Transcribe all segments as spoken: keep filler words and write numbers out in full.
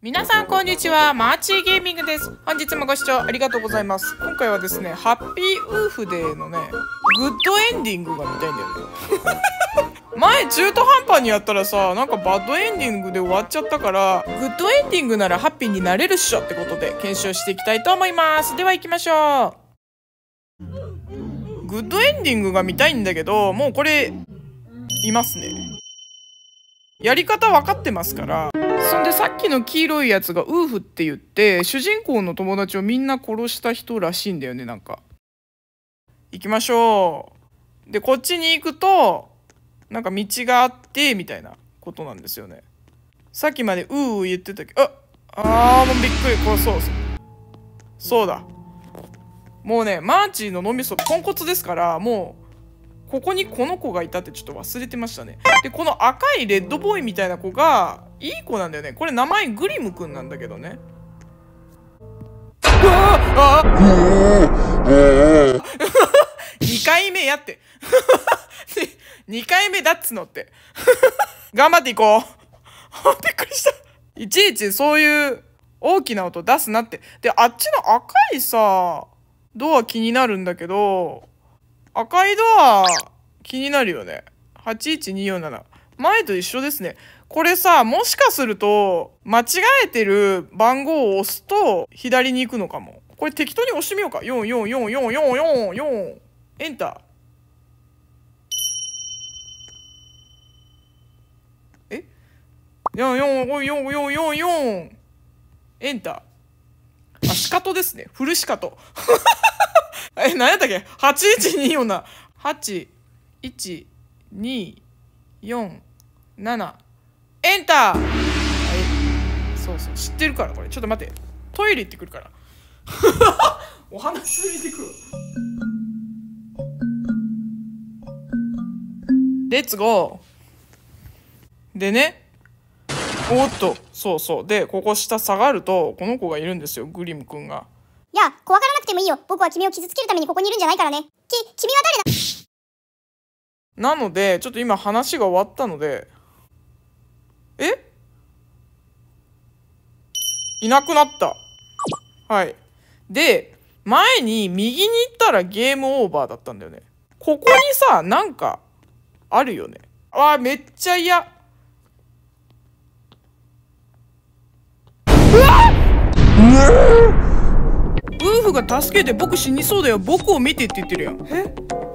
皆さんこんにちは、マーチーゲーミングです。本日もご視聴ありがとうございます。今回はですね、ハッピーウーフデーのね、グッドエンディングが見たいんだよね。前中途半端にやったらさ、なんかバッドエンディングで終わっちゃったから、グッドエンディングならハッピーになれるっしょってことで検証していきたいと思います。では行きましょう。グッドエンディングが見たいんだけど、もうこれいますね。やり方分かってますから。そんでさっきの黄色いやつがウーフって言って主人公の友達をみんな殺した人らしいんだよね。なんか行きましょう。でこっちに行くとなんか道があってみたいなことなんですよね。さっきまでウーウー言ってたけど、ああーもうびっくり。これそうそうそうだ、もうねマーチーの脳みそポンコツですから、もうここにこの子がいたってちょっと忘れてましたね。でこの赤いレッドボーイみたいな子がいい子なんだよね。これ名前グリムくんなんだけどね。うわあにかいめやってにかいめだっつのって頑張っていこうびっくりした。いちいちそういう大きな音出すなって。であっちの赤いさドア気になるんだけど、赤いドア気になるよね。はちいちによんなな前と一緒ですね。これさ、もしかすると間違えてる番号を押すと左に行くのかも。これ適当に押してみようか。よんよんよんよんよんよんよんエンター。えよんよんよんよんよんよんよんエンター。あ、シカトですね。フルシカトえ、何やったっけ ?はちいちによんなな はちいちによんななエンター。はい、そうそう知ってるから。これちょっと待って、トイレ行ってくるからお話見てくる。レッツゴー。でね、おっとそうそうで、ここ下下がるとこの子がいるんですよ、グリムくんが。 いや、怖がらなくてもいいよ。僕は君を傷つけるためにここにいるんじゃないからね。き、君は誰だ。 なのでちょっと今話が終わったので、えいなくなった。はい。で前に右に行ったらゲームオーバーだったんだよね。ここにさなんかあるよね。あーめっちゃ嫌。うわっ、ウーフが助けて、僕死にそうだよ、僕を見てって言ってるやん。え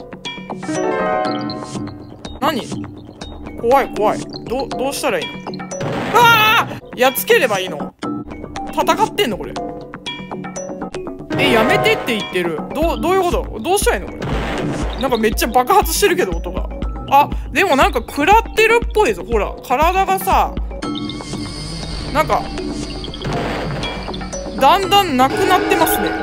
何怖い怖い。どどうしたらいいの。ああやっつければいいの。戦ってんのこれ。えやめてって言ってる。どうどういうこと。どうしたらいいのこれ。なんかめっちゃ爆発してるけど音が。あでもなんか食らってるっぽいぞ。ほら体がさなんかだんだんなくなってますね。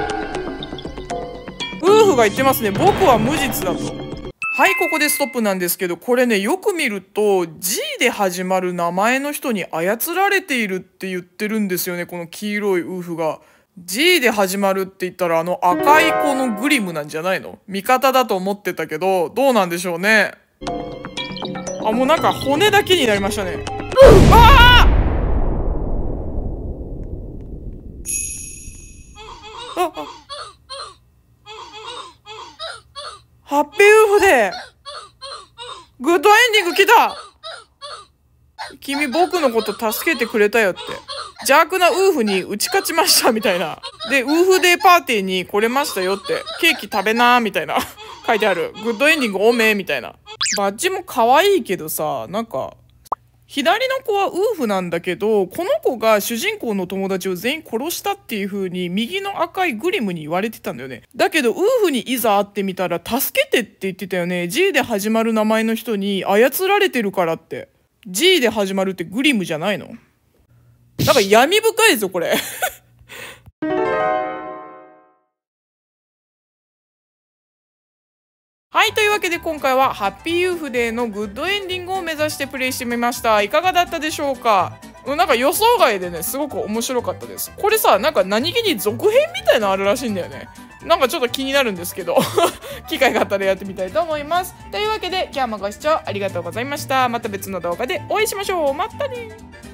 ウーフが言ってますね、僕は無実だと。はい、ここでストップなんですけど、これねよく見ると G で始まる名前の人に操られているって言ってるんですよね。この黄色いウーフが G で始まるって言ったら、あの赤い子のグリムなんじゃないの。味方だと思ってたけどどうなんでしょうね。あもうなんか骨だけになりましたね。ああああハッピーウーフでグッドエンディング来た。君僕のこと助けてくれたよって、邪悪なウーフに打ち勝ちましたみたいな。でウーフデーパーティーに来れましたよって、ケーキ食べなーみたいな書いてある。グッドエンディングおめーみたいな。バッジも可愛いけどさ、なんか左の子はウーフなんだけど、この子が主人公の友達を全員殺したっていう風に右の赤いグリムに言われてたんだよね。だけどウーフにいざ会ってみたら助けてって言ってたよね。 G で始まる名前の人に操られてるからって。 G で始まるってグリムじゃないの。なんか闇深いぞこれはい、というわけで今回はハッピーウーフデーのグッドエンディングを目指してプレイしてみました。いかがだったでしょうか。なんか予想外でねすごく面白かったです。これさなんか何気に続編みたいなのあるらしいんだよね。なんかちょっと気になるんですけど機会があったらやってみたいと思います。というわけで今日もご視聴ありがとうございました。また別の動画でお会いしましょう。またね。